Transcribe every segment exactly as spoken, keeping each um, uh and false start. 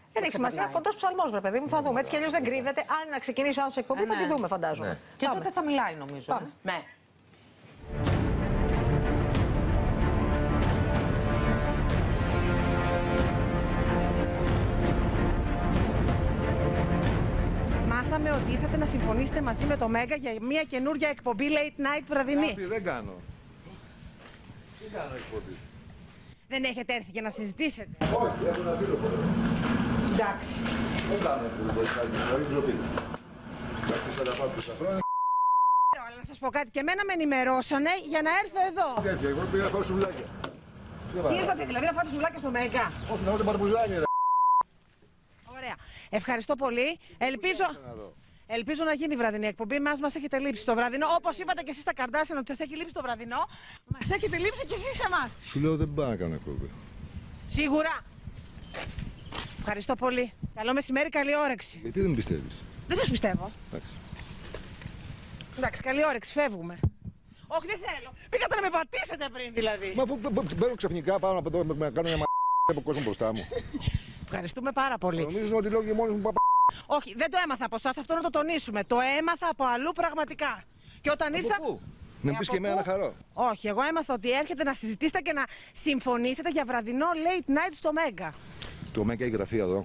Δεν έχει σημασία. Κοντός ψαλμός, βρε παιδί μου, θα δούμε. Έτσι κι αλλιώς δεν κρύβεται. Αν να ξεκινήσει ο άνθρωπος εκπομπή, ε, ναι. θα τη δούμε, φαντάζομαι. Ναι. Και Πάμε. τότε θα μιλάει, νομίζω. Ε. Ναι. Μάθαμε ότι ήρθατε να συμφωνήσετε μαζί με το Μέγκα για μια καινούργια εκπομπή late night βραδινή. Κάτι δεν κάνω. Δεν κάνω εκπομπή. Δεν έχετε έρθει για να συζητήσετε. Όχι, έχω ένα φίλο πολύ. Εντάξει. Δεν κάνω εκπομπή, δεν ντροπή. Κάποιος θα τα πάω τόσα χρόνια. Αλλά να σας πω κάτι, και εμένα με ενημερώσανε για να έρθω εδώ. Τέτοια, εγώ πήγα να φάω σουβλάκια. Τι ήρθατε δηλαδή να φάτε σουβλάκια στο Μέγκα? Όχι, να φάτε μπαρμπουζάνι, ρε. Ωραία. Ευχαριστώ πολύ. Ελπίζω... Ελπίζω να γίνει η βραδινή εκπομπή. Μας μας έχετε λείψει το βραδινό. Όπως είπατε και εσείς στα Καρντάσιαν ότι σας έχει λείψει το βραδινό, μας έχετε λείψει και εσείς εμάς. Σου λέω δεν πάω να κάνω εκπομπή. Σίγουρα. Ευχαριστώ πολύ. Καλό μεσημέρι, καλή όρεξη. Γιατί δεν πιστεύεις? Δεν σας πιστεύω. Εντάξει. Εντάξει, καλή όρεξη, φεύγουμε. Όχι, δεν θέλω. Πήγατε να με πατήσετε πριν δηλαδή. Μα αφού μπαίνω ξαφνικά πάνω από εδώ να κάνω μια μα από κόσμο μπροστά μου. Ευχαριστούμε πάρα πολύ. Νομίζουν ότι λέω και μόνος μου παπα. Όχι, δεν το έμαθα από εσάς, αυτό να το τονίσουμε. Το έμαθα από αλλού πραγματικά. Και όταν ήρθα. Πού? Να πεις και εμένα να χαρώ. Όχι, εγώ έμαθα ότι έρχεται να συζητήσετε και να συμφωνήσετε για βραδινό late night στο Μέγκα. Το Μέγκα έχει γραφεία εδώ.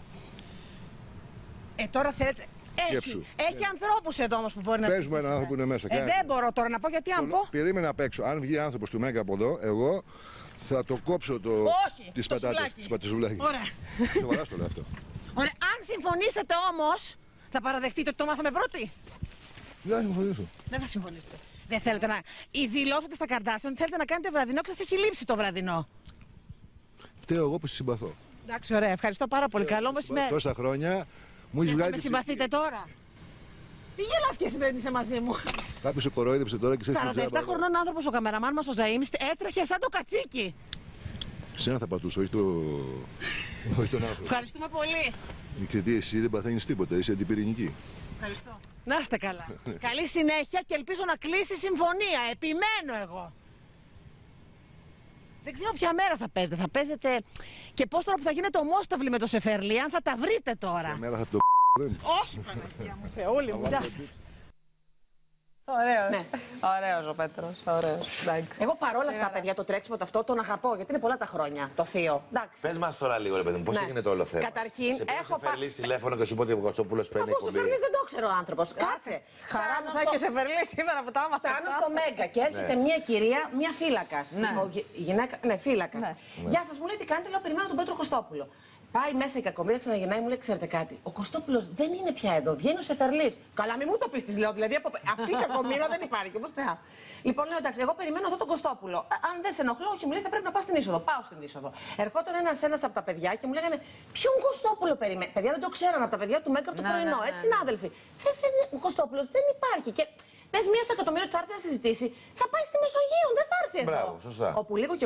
Ε, τώρα θέλετε. Έχει, έχει yeah. ανθρώπους εδώ όμως που μπορεί να συζητήσετε. Πες μου έναν άνθρωπο που είναι μέσα. Ε, δεν μπορώ τώρα να πω γιατί αν πω. Περίμενα απ' έξω. Αν βγει άνθρωπος του Μέγκα από εδώ, εγώ θα το κόψω το. Όχι, τις πατάτες. Τις πατησουλάκες. Ωραία. Σοβαρά στο λέω αυτό. Ωραία. Αν συμφωνήσετε όμως, θα παραδεχτείτε ότι το μάθαμε πρώτοι. Δεν θα συμφωνήσω. Δεν θα συμφωνήσετε. Δεν θέλετε να. Ή δηλώσετε στα Καρντάσιαν ότι θέλετε να κάνετε βραδινό και σας έχει λείψει το βραδινό. Φταίω εγώ που σας συμπαθώ. Εντάξει, ωραία. Ευχαριστώ πάρα πολύ. Φταίω, Καλό μεσημέρι. Τόσα χρόνια μου έχει βγάλει. Με συμπαθείτε τώρα. Τι γελάς και εσύ δεν είσαι μαζί μου. Κάποιος σε κοροϊδεύσε τώρα και σε σαράντα επτά χρονών άνθρωπος ο καμεραμάν μας ο Ζαΐμις έτρεχε σαν το κατσίκι. Σένα θα πατούσω, όχι, το... όχι τον άνθρωπο. Ευχαριστούμε πολύ. Γιατί εσύ δεν παθαίνεις τίποτα, είσαι αντιπυρηνική. Ευχαριστώ. Να είστε καλά. Καλή συνέχεια και ελπίζω να κλείσει η συμφωνία. Επιμένω εγώ. Δεν ξέρω ποια μέρα θα παίζετε. Θα παίζετε και πώς τώρα που θα γίνεται ομόσταυλη με το Σεφερλί, αν θα τα βρείτε τώρα. Ποια μέρα θα το όχι, Παναγία μου, Θεούλη μου, γεια σας. Ωραίος. Ναι. Ωραίος ο Πέτρος. Ωραίος. Εγώ παρόλα αυτά, παιδιά, το τρέξιμο αυτό τον αγαπώ γιατί είναι πολλά τα χρόνια. Το θείο. Πες μας τώρα λίγο, ρε παιδί μου, πώς έγινε το όλο θέμα. Καταρχήν, σε έχω πάρει τηλέφωνο και σου πω ότι ο Κοτσόπουλος παίρνει. Αφού ο Σεφερλής δεν το ξέρω ο άνθρωπος. Κάτσε. Χαρά μου θα έχει ο Σεφερλής σήμερα που τα άμαθα. Φτάνω στο Μέγκα και έρχεται μια κυρία, μια φύλακας. Γυναίκα, ναι, φύλακας. Γεια σας, μου λέει τι κάνετε, λέω περιμένω τον Πέτρο Κωστόπουλο. Πάει μέσα η κακομοίρα, ξαναγυρνάει, μου λέει: Ξέρετε κάτι, ο Κωστόπουλος δεν είναι πια εδώ, βγαίνει ο Σεφερλής. Καλά, μη μου το πει, τη λέω. Δηλαδή, από... αυτή η κακομοίρα δεν υπάρχει, όπως πια. Λοιπόν, λέω: Εντάξει, εγώ περιμένω εδώ τον Κωστόπουλο. Αν δεν σε ενοχλώ, όχι, μου λέει: Θα πρέπει να πας στην είσοδο. Πάω στην είσοδο. Ερχόταν ένας ένας από τα παιδιά και μου λέγανε: Ποιον Κωστόπουλο περιμένει. Παιδιά δεν το ξέραν από τα παιδιά του Μέγκα από το ναι, πρωινό. ναι, ναι, Έτσι, συνάδελφοι. Δεν, δεν, ο Κωστόπουλος δεν υπάρχει. Και πες μία στο εκατομμύριο ότι θα έρθει να συζητήσει, θα πάει στη Μεσογείο, δεν θα έρθει εδώ. Μπράβο, σωστά. Όπου λίγο